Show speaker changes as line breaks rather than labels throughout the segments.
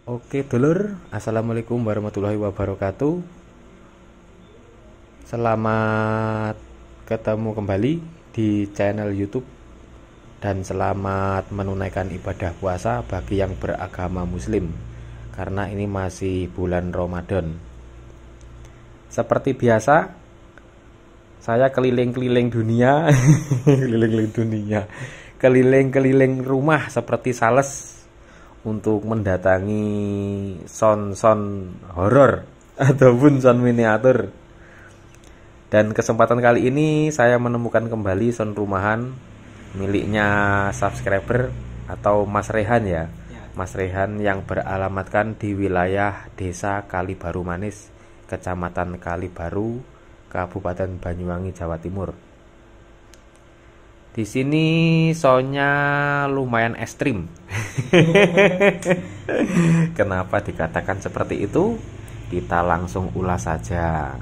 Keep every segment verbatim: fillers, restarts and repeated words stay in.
Oke dulur, assalamualaikum warahmatullahi wabarakatuh. Selamat ketemu kembali di channel YouTube dan selamat menunaikan ibadah puasa bagi yang beragama Muslim, karena ini masih bulan Ramadan. Seperti biasa, saya keliling-keliling dunia, keliling-keliling dunia, keliling-keliling rumah seperti sales untuk mendatangi sound-sound horor ataupun sound miniatur. Dan kesempatan kali ini saya menemukan kembali sound rumahan miliknya subscriber atau Mas Rehan ya. Mas Rehan yang beralamatkan di wilayah Desa Kalibaru Manis, Kecamatan Kalibaru, Kabupaten Banyuwangi, Jawa Timur. Di sini soundnya lumayan ekstrim. Kenapa dikatakan seperti itu? Kita langsung ulas saja.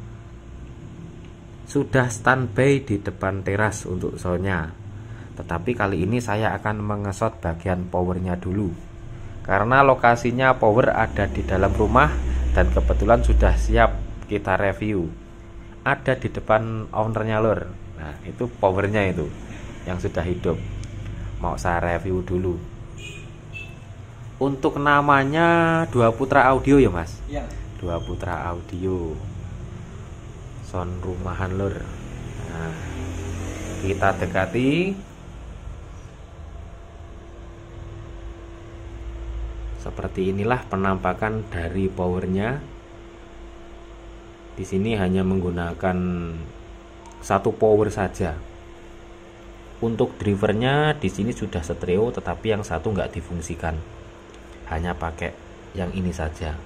Sudah standby di depan teras untuk soundnya, tetapi kali ini saya akan mengesot bagian powernya dulu, karena lokasinya power ada di dalam rumah dan kebetulan sudah siap kita review. Ada di depan ownernya lor. Nah itu powernya itu yang sudah hidup, mau saya review dulu. Untuk namanya Dua Putra Audio ya mas?
Ya.
Dua Putra Audio sound rumahan lur. Nah, kita dekati. Seperti inilah penampakan dari powernya. Di sini hanya menggunakan satu power saja. Untuk drivernya di sini sudah stereo, tetapi yang satu nggak difungsikan, hanya pakai yang ini saja.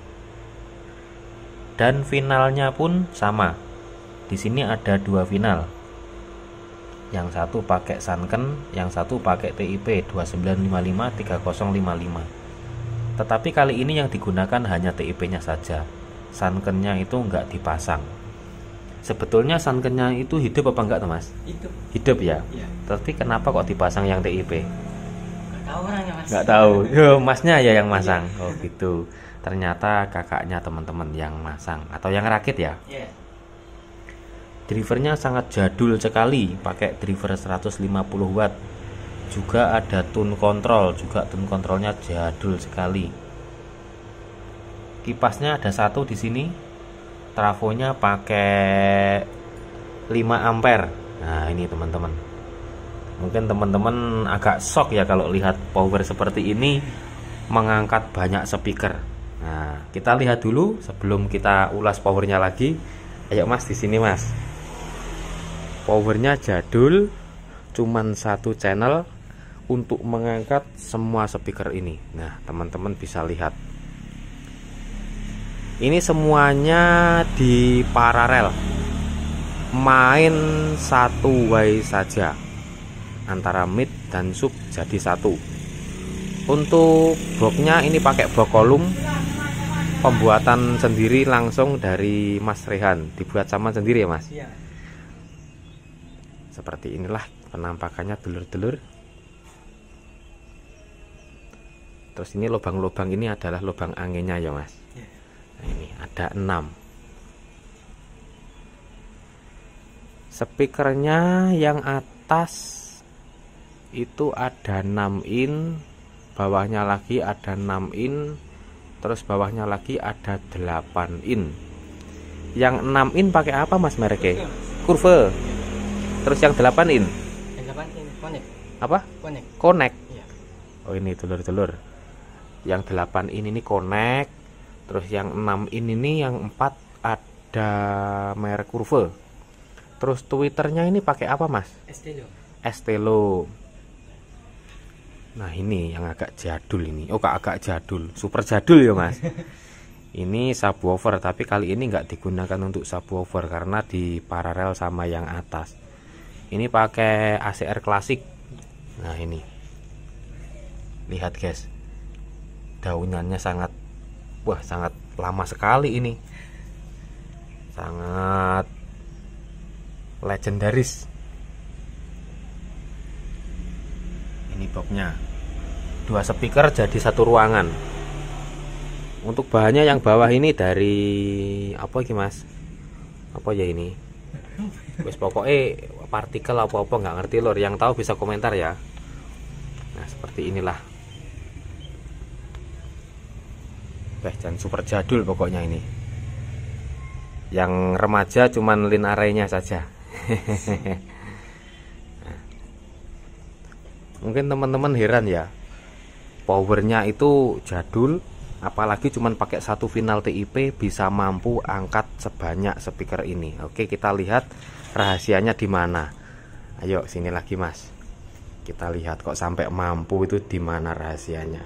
Dan finalnya pun sama. Di sini ada dua final. Yang satu pakai Sanken, yang satu pakai T I P dua sembilan lima lima tiga nol lima lima. Tetapi kali ini yang digunakan hanya T I P-nya saja. Sankennya itu nggak dipasang. Sebetulnya Sankennya itu hidup apa enggak tuh mas?
Hidup.
Hidup ya?
Ya.
Tapi kenapa kok dipasang yang T I P?
Nggak tahu orangnya mas.
Nggak tahu. Yo, masnya ya yang masang. Oh gitu. Ternyata kakaknya teman-teman yang masang atau yang rakit ya?
Iya.
Drivernya sangat jadul sekali, pakai driver seratus lima puluh watt. Juga ada tune control, juga tune controlnya jadul sekali. Kipasnya ada satu di sini. Trafonya pakai lima ampere. Nah ini teman-teman, mungkin teman-teman agak shock ya kalau lihat power seperti ini mengangkat banyak speaker. Nah kita lihat dulu sebelum kita ulas powernya lagi. Ayo mas, di sini mas. Powernya jadul, cuman satu channel untuk mengangkat semua speaker ini. Nah teman-teman bisa lihat, ini semuanya di paralel, main satu way saja, antara mid dan sub jadi satu. Untuk boxnya ini pakai box kolum, pembuatan sendiri langsung dari Mas Rehan, dibuat sama sendiri ya mas?
Iya.
Seperti inilah penampakannya dulur-dulur. Terus ini lubang-lubang ini adalah lubang anginnya ya mas?
Iya.
Nah, ini ada enam. Speakernya yang atas itu ada enam in, bawahnya lagi ada enam in, terus bawahnya lagi ada delapan in. Yang enam in pakai apa mas mereknya? Kurve. Terus yang delapan in?
Yang delapan ini connect.
Apa?
Connect.
Connect.
Iya.
Oh ini telur-telur. Yang delapan in ini connect. Terus yang enam in ini, yang empat ada merek kurve. Terus Twitternya ini pakai apa mas?
Estelo.
Estelo. Nah ini yang agak jadul ini. Oh agak jadul, super jadul ya mas. Ini subwoofer, tapi kali ini nggak digunakan untuk subwoofer karena di paralel sama yang atas. Ini pakai A C R klasik. Nah ini, lihat guys, daunannya sangat, wah sangat lama sekali ini, sangat legendaris. Ini boxnya, dua speaker jadi satu ruangan. Untuk bahannya yang bawah ini dari apa ini mas? Apa ya ini? Wes pokoknya partikel apa-apa nggak ngerti lor. Yang tahu bisa komentar ya. Nah seperti inilah. Eh jangan super jadul pokoknya ini. Yang remaja cuman lin arraynya saja. Nah, mungkin teman-teman heran ya. Powernya itu jadul. Apalagi cuman pakai satu final T I P bisa mampu angkat sebanyak speaker ini. Oke, kita lihat rahasianya di mana. Ayo sini lagi mas. Kita lihat kok sampai mampu itu di mana rahasianya.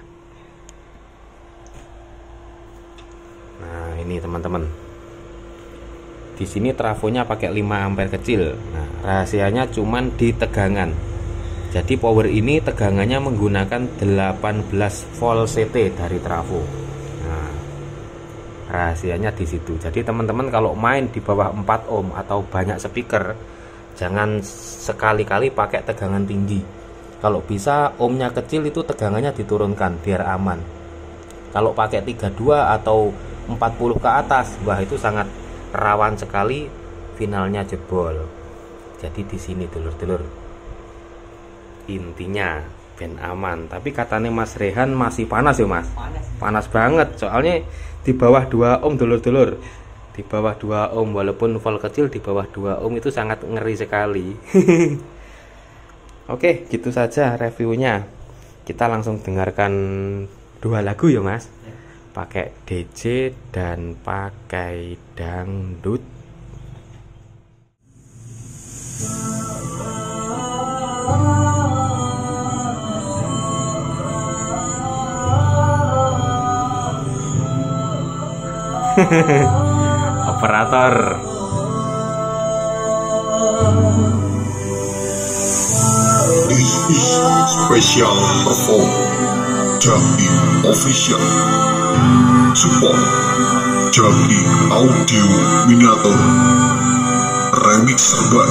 Nah ini teman-teman. Di sini trafonya pakai lima ampere kecil. Nah rahasianya cuman di tegangan. Jadi power ini tegangannya menggunakan delapan belas volt C T dari trafo. Nah, rahasianya di situ. Jadi teman-teman kalau main di bawah empat ohm atau banyak speaker, jangan sekali-kali pakai tegangan tinggi. Kalau bisa ohmnya kecil itu tegangannya diturunkan biar aman. Kalau pakai tiga puluh dua atau empat puluh ke atas, wah itu sangat rawan sekali finalnya jebol. Jadi di sini dulur-dulur. Intinya ben aman, tapi katanya Mas Rehan masih panas ya mas.
Panas.
Panas banget soalnya di bawah dua ohm dulur-dulur. Di bawah dua ohm walaupun volt kecil di bawah dua ohm itu sangat ngeri sekali. Oke gitu saja reviewnya. Kita langsung dengarkan dua lagu ya mas. Pakai D J dan pakai dangdut. Operator.
This is special perform Jambi Official. Support Jambi Audio Miniatur. Remix Urban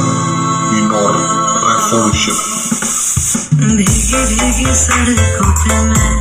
Minor Revolution.
भीगी भीगी सड़कों पे मैं